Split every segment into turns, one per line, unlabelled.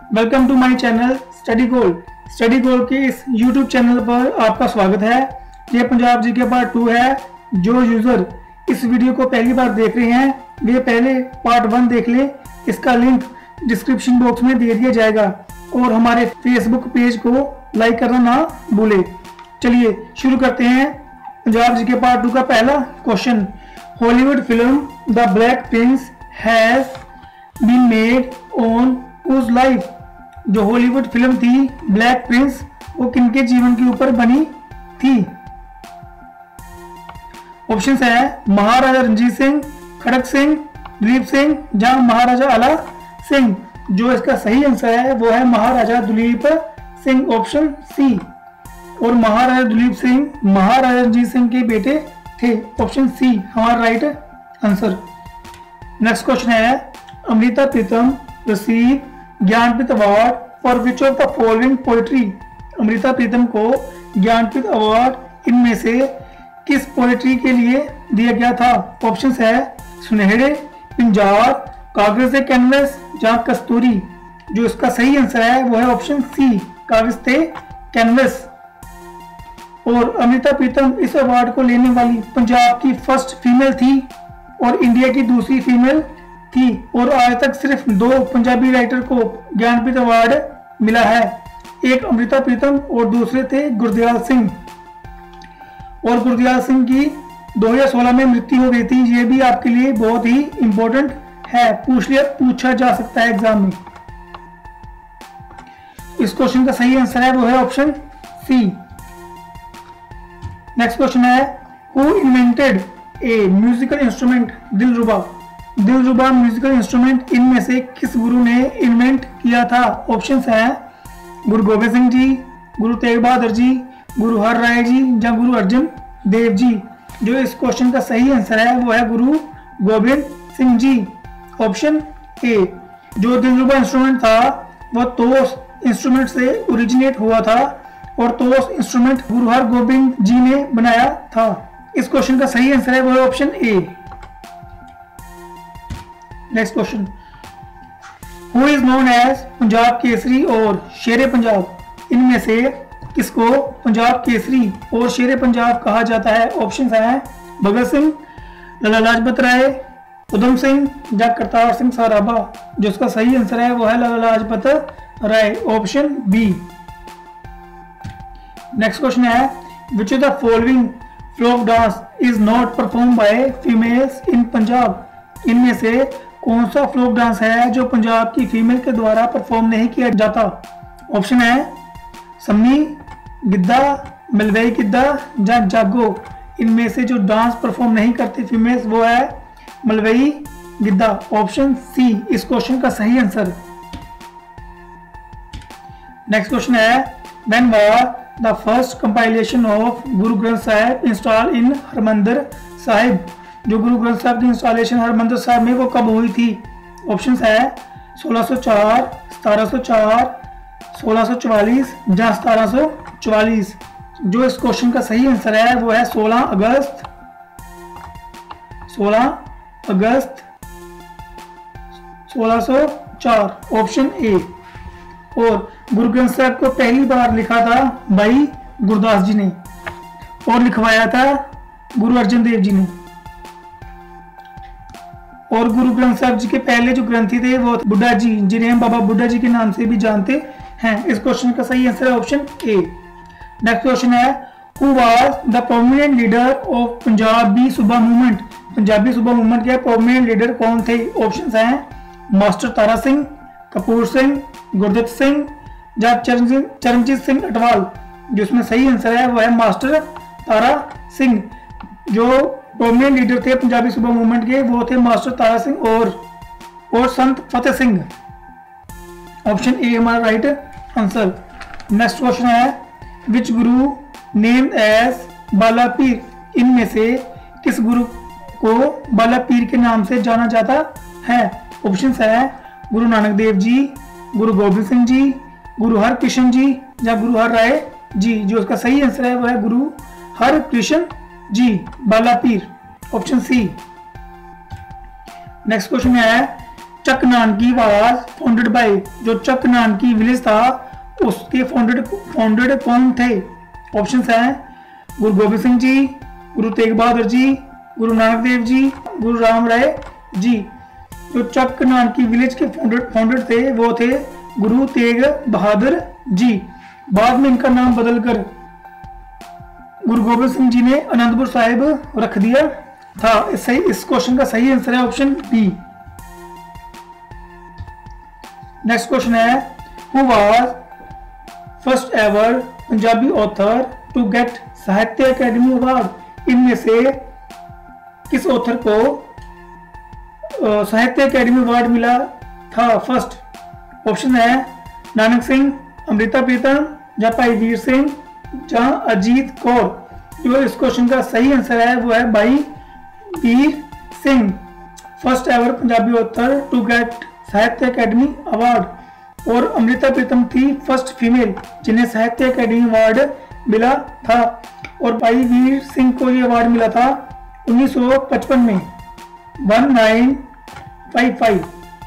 Welcome to my channel study gold. Study gold के इस YouTube channel पर आपका स्वागत है। ये पंजाब जीके पार्ट 2 है। जो यूजर इस वीडियो को पहली बार देख रहे हैं वे पहले पार्ट 1 देख लें। इसका लिंक डिस्क्रिप्शन बॉक्स में दे दिया जाएगा और हमारे फेसबुक पेज को लाइक करना ना भूले। चलिए शुरू करते हैं। पंजाब जीके पार्ट 2 का पहला question, Hollywood film the Black Prince has been made on whose life. जो हॉलीवुड फिल्म थी ब्लैक प्रिंस वो किनके जीवन के ऊपर बनी थी? ऑप्शंस है महाराजा रणजीत सिंह, खड़क सिंह, दिलीप सिंह या महाराजा आला सिंह। जो इसका सही आंसर है वो है महाराजा दिलीप सिंह, ऑप्शन सी। और महाराजा दिलीप सिंह महाराजा रणजीत सिंह के बेटे थे, ऑप्शन सी हमारा राइट आंसर। नेक्स्ट क्वेश्चन है, Amrita Pritam receive Jnanpith award for which of the following poetry. Amrita Pritam को ज्ञानपीठ अवार्ड इनमें से किस पोएट्री के लिए दिया गया था? ऑप्शंस है सुनहरे, पिंजार, कागज से कैनवस या कस्तूरी। जो इसका सही आंसर है वो है ऑप्शन सी कागज से कैनवस। और अमृता प्रीतम इस अवार्ड को लेने वाली पंजाब की फर्स्ट फीमेल थी और इंडिया की दूसरी फीमेल थी। और आज तक सिर्फ 2 पंजाबी राइटर को ज्ञानपीठ अवार्ड मिला है, एक अमृता प्रीतम और दूसरे थे गुरदयाल सिंह। और गुरदयाल सिंह की 2016 में मृत्यु हो गई थी। ये भी आपके लिए बहुत ही इंपॉर्टेंट है, पूछा जा सकता है एग्जाम में। इस क्वेश्चन का सही आंसर है वो है ऑप्शन सी। नेक्स्ट क्वेश्चन है, who invented a musical instrument Dilruba. Dilruba musical instrument इनमें से किस गुरु ने इन्वेंट किया था? ऑप्शंस हैं गुरु गोबिंद सिंह जी, गुरु तेग बहादुर जी, गुरु हर राय जी या गुरु अर्जन देव जी। जो इस क्वेश्चन का सही आंसर है वो है गुरु गोबिंद सिंह जी, ऑप्शन ए। जो दिलरुबा इंस्ट्रूमेंट था वह तोश इंस्ट्रूमेंट से ओरिजिनेट हुआ था और तोश इंस्ट्रूमेंट गुरु हर गोबिंद जी ने बनाया था। इस क्वेश्चन का सही आंसर है वो है option A. Next question, who is known as Punjab Kesari और शेरे पंजाब। इनमें से किसको पंजाब केसरी और शेरे पंजाब कहा जाता है? ऑप्शंस हैं भगत सिंह, लाला लाजपत राय, उधम सिंह या करतार सिंह सराभा। जो उसका सही आंसर है वो है Lala Lajpat Rai, option B. Next question है, which of the following folk dance is not perform by females in Punjab. इनमें से कौन सा फ्लोक डांस है जो पंजाब की फीमेल के द्वारा परफॉर्म नहीं किया जाता? ऑप्शन है सम्मी, गिद्धा, मलवई गिद्धा या जागो। इनमें से जो डांस परफॉर्म नहीं करती फीमेल्स वो है मलवई गिद्धा, ऑप्शन सी इस क्वेश्चन का सही आंसर। नेक्स्ट क्वेश्चन है, when was the first compilation of Guru Granth Sahib install in Harmandir Sahib. जो गुरु ग्रंथ साहिब की इंस्टॉलेशन हरमंदिर साहिब में वो कब हुई थी? ऑप्शंस है 1604, 1704, 1644 या 1744। जो इस क्वेश्चन का सही आंसर है वो है 16 अगस्त 1604, ऑप्शन ए। और गुरु ग्रंथ साहिब को पहली बार लिखा था भाई गुरदास जी ने और लिखवाया था गुरु अर्जन देव जी ने। और गुरु ग्रंथ साहिब जी के पहले जो ग्रंथी थे वो बुड्ढा जी, जिन्हें हम बाबा बुड्ढा जी के नाम से भी जानते हैं। इस क्वेश्चन का सही आंसर है ऑप्शन ए। नेक्स्ट क्वेश्चन है, who was the prominent leader of Punjabi Suba movement. Punjabi Suba movement के प्रोमिनेंट लीडर कौन थे? ऑप्शंस हैं मास्टर तारा सिंह, कपूर सिंह, गुरदत्त सिंह या चरणजीत सिंह अटवाल। जो इसमें सही आंसर है वो है मास्टर तारा सिंह। जो प्रोमिनेंट लीडर थे पंजाबी सूबा मूवमेंट के वो थे मास्टर तारा सिंह और संत फतेह सिंह, ऑप्शन ए हमारा राइट आंसर। नेक्स्ट क्वेश्चन है, विच गुरु नेम्ड एज बाला पीर। इनमें से किस गुरु को बाला पीर के नाम से जाना जाता है? ऑप्शंस है गुरु नानक देव जी, गुरु गोबिंद सिंह जी, गुरु हर कृष्ण जी या गुरु हर राय जी। जो उसका सही आंसर है वह है गुरु हर कृष्ण जी, बाला पीर, ऑप्शन सी। नेक्स्ट क्वेश्चन है, Chak Nanaki was founded by, जो चक नानकी विलेज था उसके फाउंडेड कौन थे? ऑप्शन हैं गुरु गोबिंद सिंह जी, गुरु तेग बहादुर जी, गुरु नानक देव जी, गुरु राम राय जी। जो चक नानकी विलेज के फाउंडेड थे वो थे गुरु तेग बहादुर जी। बाद में इनका नाम बदलकर गुरु गोबिंद सिंह जी ने आनंदपुर साहिब रख दिया था। इस क्वेश्चन का सही आंसर है ऑप्शन बी। नेक्स्ट क्वेश्चन है who was first ever Punjabi author to get Sahitya Akademi award? इनमें से किस ऑथर को साहित्य अकेडमी अवार्ड मिला था फर्स्ट? ऑप्शन है नानक सिंह, अमृता प्रीतम या भाई वीर सिंह या अजीत कौर। जो इस क्वेश्चन का सही आंसर है वो है Bhai Vir Singh, first ever Punjabi author to get Sahitya Akademi award. और अमृता प्रीतम थी फर्स्ट फीमेल जिन्हें साहित्य अकेडमी अवार्ड मिला था। और भाई वीर सिंह को ये अवार्ड मिला था 1955 में 1955।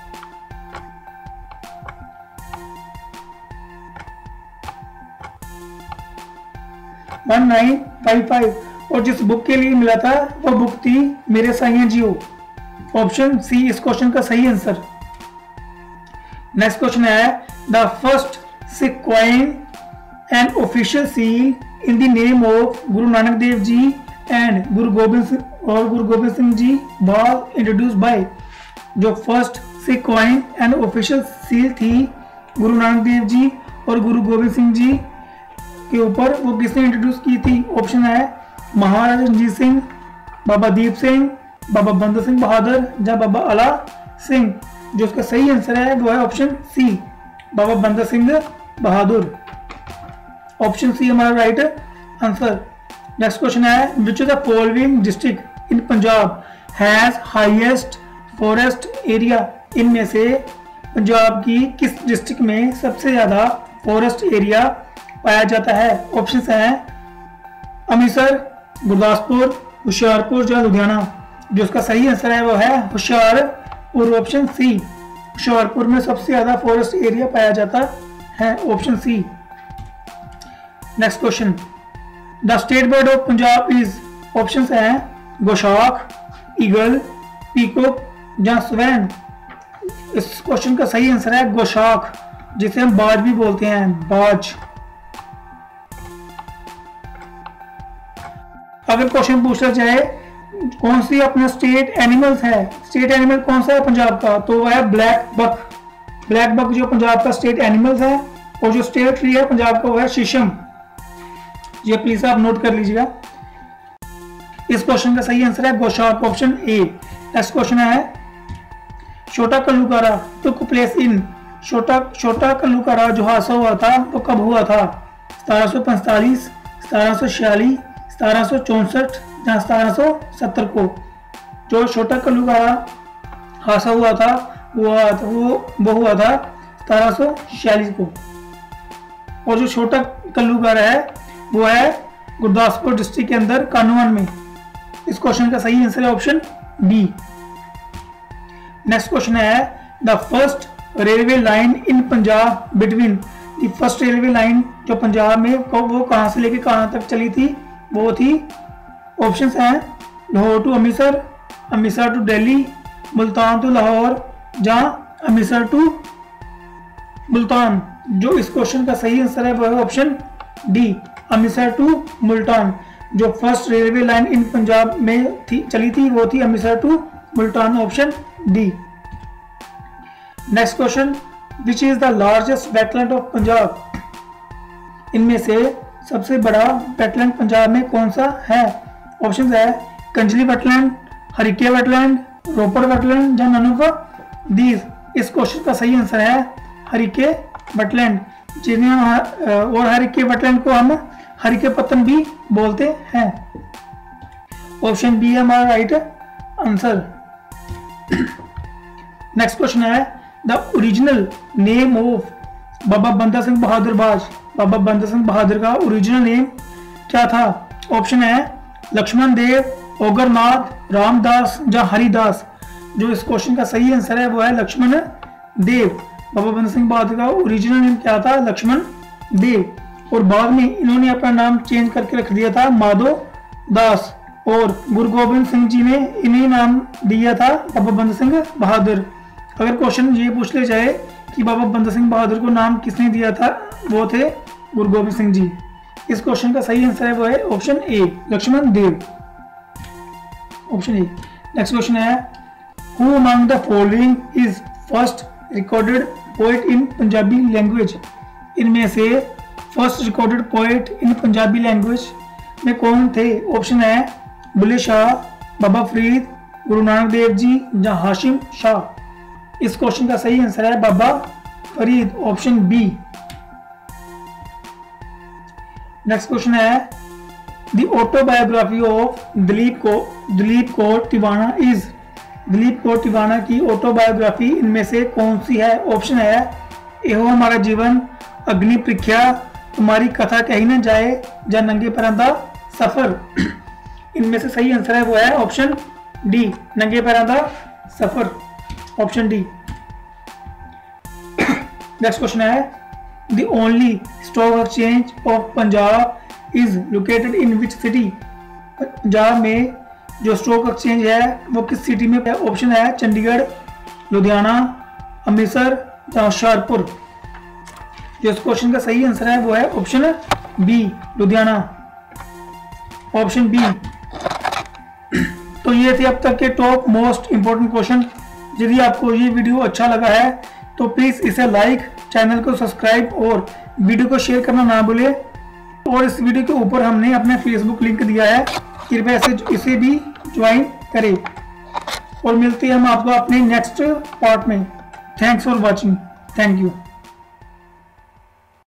और जिस बुक के लिए मिला था वो बुक थी मेरे साईं जियो। ऑप्शन सी इस क्वेश्चन का सही आंसर। नेक्स्ट क्वेश्चन है the first Sikh coin and official seal in the name of Guru Nanak Dev ji and Guru Gobind Singh ji was introduced by. जो first Sikh coin and official seal थी गुरु नानक देव जी और गुरु गोबिंद सिंह जी के ऊपर, वो किसने इंट्रोड्यूस की थी? ऑप्शन है महाराजा रणजीत सिंह, बाबा दीप सिंह, बाबा बंदा सिंह बहादुर या बाबा आला सिंह। जो उसका सही आंसर है वो है ऑप्शन सी बाबा बंदा सिंह बहादुर। ऑप्शन सी हमारा राइट आंसर। नेक्स्ट क्वेश्चन है which of the following district in Punjab has highest forest area? इनमें से पंजाब की किस डिस्ट्रिक्ट में सबसे ज्यादा फॉरेस्ट एरिया पाया जाता है? ऑप्शंस हैं अमृतसर, गुरदासपुर, होशियारपुर या लुधियाना। जो उसका सही आंसर है वो है होशियारपुर, ऑप्शन सी। होशियारपुर में सबसे ज्यादा फॉरेस्ट एरिया पाया जाता है, option C. Next question the state bird of Punjab is? Options हैं गोशाख, ईगल, पीकॉक या स्वैन। इस क्वेश्चन का सही आंसर है गोशाख, जिसे हम बाज भी बोलते हैं, बाज। अगर क्वेश्चन पूछा जाए कौन सी अपना स्टेट एनिमल्स है, स्टेट एनिमल कौन सा है पंजाब का, तो वह है ब्लैक बक। ब्लैक बक जो पंजाब का स्टेट एनिमल्स है। और जो स्टेट ट्री है पंजाब का वो है शीशम। ये प्लीज आप नोट कर लीजिएगा। इस क्वेश्चन का सही आंसर है goshawk, option A. Next question है छोटा कल्लूकारा टुक प्लेस इन? छोटा कल्लूकारा जो हादसा हुआ था वो कब हुआ था? 1745, 1746, 1764 या 1770 को। जो छोटा कल्लूकारा हादसा हुआ था वो हुआ था 1746 को। और जो छोटा कल्लूकारा है वो है गुरदासपुर डिस्ट्रिक्ट के अंदर कानून में। इस क्वेश्चन का सही आंसर है ऑप्शन बी। नेक्स्ट क्वेश्चन है the first railway line in Punjab between? The first railway line जो पंजाब में वो कहां से लेके कहां तक चली थी? वो थी, ऑप्शंस हैं Lahore to Amritsar, Amritsar to Delhi, Multan to Lahore या अमृतसर टू मुल्तान। जो इस क्वेश्चन का सही आंसर है वो है option D Amritsar to Multan. जो first railway line in Punjab में चली थी वो थी Amritsar to Multan, option D. Next question which is the largest wetland of Punjab? इनमें से सबसे बड़ा वेटलैंड पंजाब में कौन सा है? ऑप्शन है Kanjli wetland, Harike wetland, Ropar wetland या नन ऑफ दीज। इस क्वेश्चन का सही आंसर है हरिके वेटलैंड, जिन्हें और हरिके वेटलैंड को हम हरिके पत्तन भी बोलते हैं। ऑप्शन बी है हमारा राइट आंसर। नेक्स्ट क्वेश्चन है the original name of Baba Banda Singh बहादुर बाज। बाबा बंदा सिंह बहादुर का ओरिजिनल नेम क्या था? ऑप्शन है लक्ष्मण देव, ओगरनाथ, रामदास या हरिदास। जो इस क्वेश्चन का सही आंसर है वो है लक्ष्मण देव। बाबा बंदा सिंह बहादुर का ओरिजिनल नेम क्या था? लक्ष्मण देव। और बाद में इन्होंने अपना नाम चेंज करके रख दिया था माधो दास, और गुरु गोबिंद सिंह जी ने इन्हें नाम दिया था बाबा बंदा सिंह बहादुर। अगर क्वेश्चन ये पूछ ले जाए कि बाबा बंदा सिंह बहादुर को नाम किसने दिया था, वो थे गुरु गोबिंद सिंह जी। इस क्वेश्चन का सही आंसर है वो है option A, Lakshman Dev, option A. Next question है, who among the following is first recorded poet in Punjabi language? इनमें से first recorded poet in Punjabi language में कौन थे? ऑप्शन है बुल्ले शाह, बाबा फरीद, गुरु नानक देव जी या हाशिम शाह। इस क्वेश्चन का सही आंसर है Baba Farid, option B. Next question है, the autobiography of Dalip Kaur Tiwana is? Dalip Kaur Tiwana की ऑटोबायोग्राफी इनमें से कौन सी है? ऑप्शन है एहो हमारा जीवन, अग्नि परीक्षा, तुम्हारी कथा कही न जाए या नंगे पैरों दा सफर। इनमें से सही आंसर है वो है ऑप्शन डी, नंगे पैरों दा सफर, ऑप्शन डी। नेक्स्ट क्वेश्चन है, the only stock exchange of Punjab is located in which city? Punjab में जो स्टॉक एक्सचेंज है वो किस सिटी में है? ऑप्शन है चंडीगढ़, लुधियाना, अमृतसर या होशियारपुर। जो इस क्वेश्चन का सही आंसर है वो है option B, Ludhiana, option B. तो ये थे अब तक के टॉप मोस्ट इंपोर्टेंट क्वेश्चन। यदि आपको ये वीडियो अच्छा लगा है तो प्लीज़ इसे लाइक, चैनल को सब्सक्राइब और वीडियो को शेयर करना ना भूलें। और इस वीडियो के ऊपर हमने अपना फेसबुक लिंक दिया है, कृपया इसे भी ज्वाइन करें। और मिलते हैं हम आपको अपने नेक्स्ट पार्ट में। Thanks for watching, thank you.